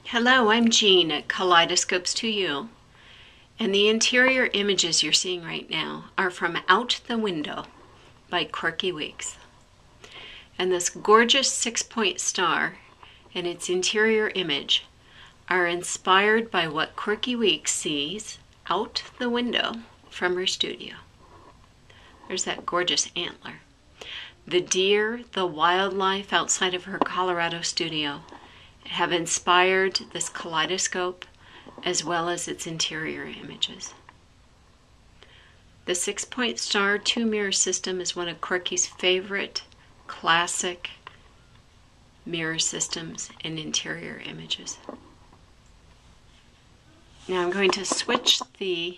Hello, I'm Jean at Kaleidoscopes to You, and the interior images you're seeing right now are from Out the Window by Corki Weeks. And this gorgeous 6-point star and its interior image are inspired by what Corki Weeks sees out the window from her studio. There's that gorgeous antler. The deer, the wildlife outside of her Colorado studio have inspired this kaleidoscope as well as its interior images. The 6-point star 2-mirror system is one of Corki's favorite classic mirror systems in interior images. Now I'm going to switch the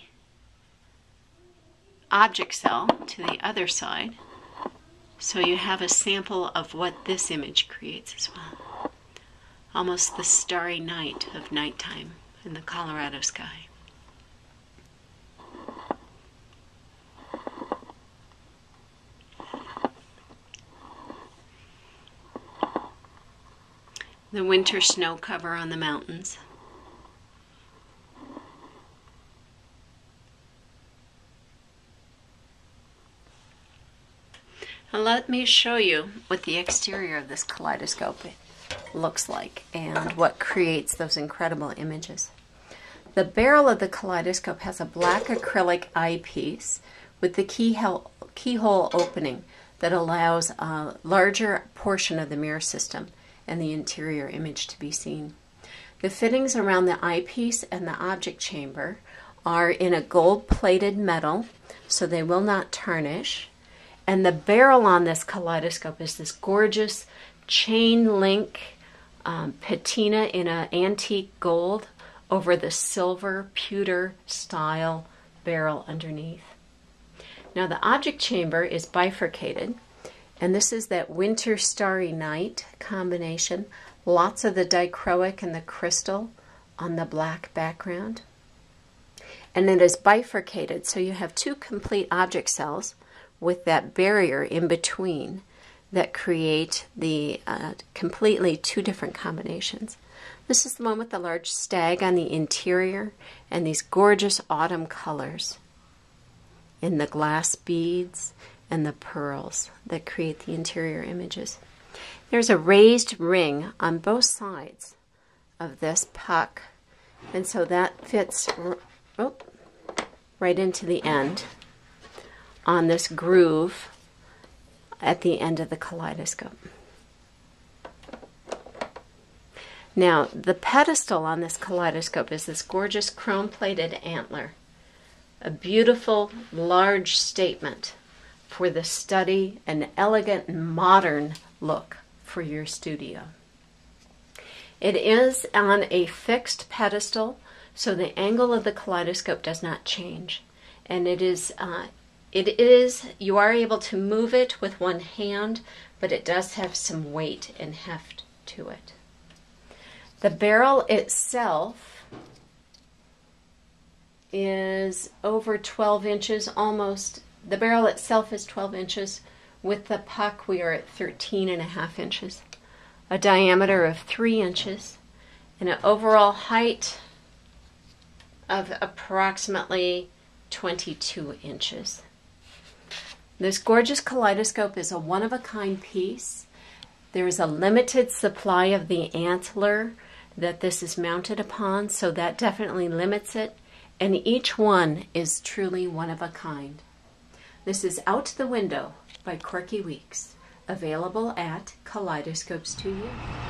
object cell to the other side so you have a sample of what this image creates as well. Almost the starry night of nighttime in the Colorado sky. The winter snow cover on the mountains. Now let me show you what the exterior of this kaleidoscope looks like and what creates those incredible images. The barrel of the kaleidoscope has a black acrylic eyepiece with the keyhole opening that allows a larger portion of the mirror system and the interior image to be seen. The fittings around the eyepiece and the object chamber are in a gold-plated metal, so they will not tarnish. And the barrel on this kaleidoscope is this gorgeous chain link patina in an antique gold over the silver pewter style barrel underneath. Now the object chamber is bifurcated, and this is that winter starry night combination. Lots of the dichroic and the crystal on the black background. And it is bifurcated, so you have two complete object cells with that barrier in between that create the completely two different combinations. This is the one with the large stag on the interior and these gorgeous autumn colors in the glass beads and the pearls that create the interior images. There's a raised ring on both sides of this puck, and so that fits right into the end on this groove at the end of the kaleidoscope. Now, the pedestal on this kaleidoscope is this gorgeous chrome-plated antler, a beautiful, large statement for the study, an elegant, modern look for your studio. It is on a fixed pedestal, so the angle of the kaleidoscope does not change, and you are able to move it with one hand, but it does have some weight and heft to it. The barrel itself is over 12 inches, almost. The barrel itself is 12 inches. With the puck, we are at 13.5 inches. A diameter of 3 inches, and an overall height of approximately 22 inches. This gorgeous kaleidoscope is a one-of-a-kind piece. There is a limited supply of the antler that this is mounted upon, so that definitely limits it, and each one is truly one of a kind. This is Out the Window by Corki Weeks, available at Kaleidoscopes to You.